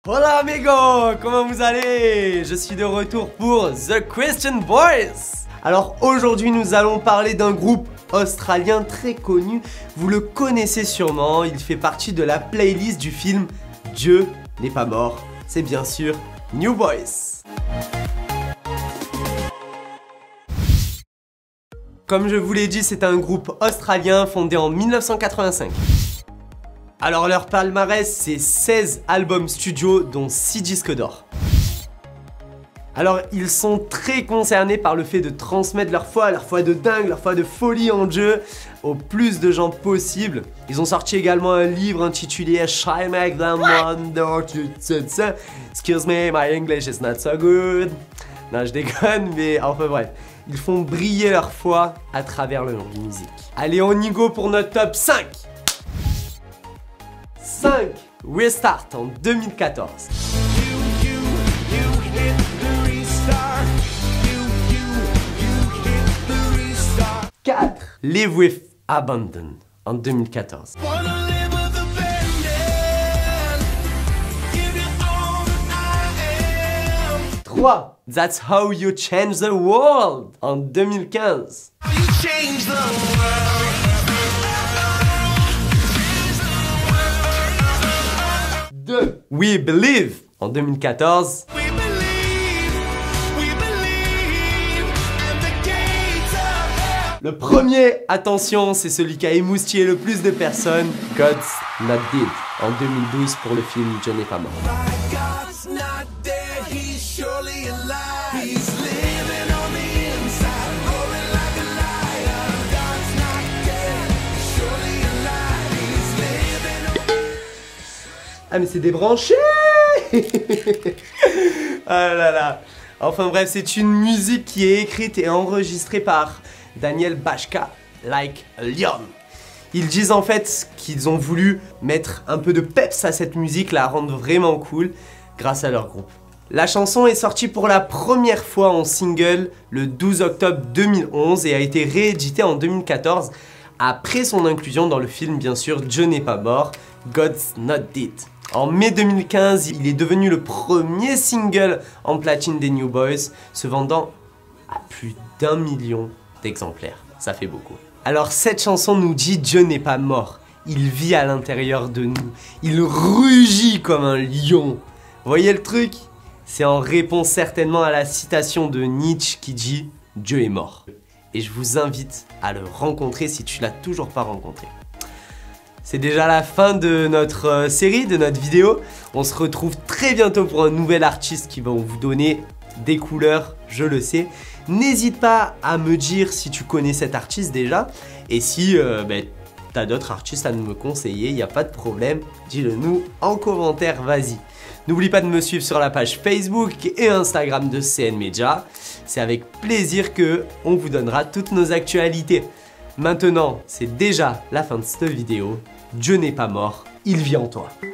Hola amigos, comment vous allez? Je suis de retour pour The Christian Boys. Alors aujourd'hui nous allons parler d'un groupe australien très connu. Vous le connaissez sûrement, il fait partie de la playlist du film Dieu n'est pas mort. C'est bien sûr New Boys. Comme je vous l'ai dit, c'est un groupe australien fondé en 1985. Alors leur palmarès, c'est 16 albums studio, dont 6 disques d'or. Alors ils sont très concernés par le fait de transmettre leur foi de dingue, leur foi de folie en Dieu, au plus de gens possible. Ils ont sorti également un livre intitulé Shine Make Them Wonder. Excuse me, my English is not so good. Non, je déconne, mais enfin bref. Ils font briller leur foi à travers leur musique. Allez, on y go pour notre top 5. 5. Restart en 2014. 4. Live with Abandon en 2014. 3. That's How You Change the World en 2015. 2. We Believe en 2014. Le premier, attention, c'est celui qui a émoustillé le plus de personnes, God's Not Dead en 2012 pour le film Dieu n'est pas mort. Ah mais c'est débranché. Ah là là. Enfin bref, c'est une musique qui est écrite et enregistrée par Daniel Bashka, Like a Lion. Ils disent en fait qu'ils ont voulu mettre un peu de peps à cette musique, la rendre vraiment cool grâce à leur groupe. La chanson est sortie pour la première fois en single le 12 octobre 2011 et a été rééditée en 2014 après son inclusion dans le film bien sûr Dieu n'est pas mort, God's Not Dead. En mai 2015, il est devenu le premier single en platine des New Boys, se vendant à plus d'1 million d'exemplaires. Ça fait beaucoup. Alors cette chanson nous dit Dieu n'est pas mort, il vit à l'intérieur de nous, il rugit comme un lion. Voyez le truc? C'est en réponse certainement à la citation de Nietzsche qui dit Dieu est mort. Et je vous invite à le rencontrer si tu l'as toujours pas rencontré. C'est déjà la fin de notre série, de notre vidéo. On se retrouve très bientôt pour un nouvel artiste qui va vous donner des couleurs, je le sais. N'hésite pas à me dire si tu connais cet artiste déjà. Et si tu as d'autres artistes à me conseiller, il n'y a pas de problème. Dis-le nous en commentaire, vas-y. N'oublie pas de me suivre sur la page Facebook et Instagram de CN Media. C'est avec plaisir qu'on vous donnera toutes nos actualités. Maintenant, c'est déjà la fin de cette vidéo. Dieu n'est pas mort, il vit en toi.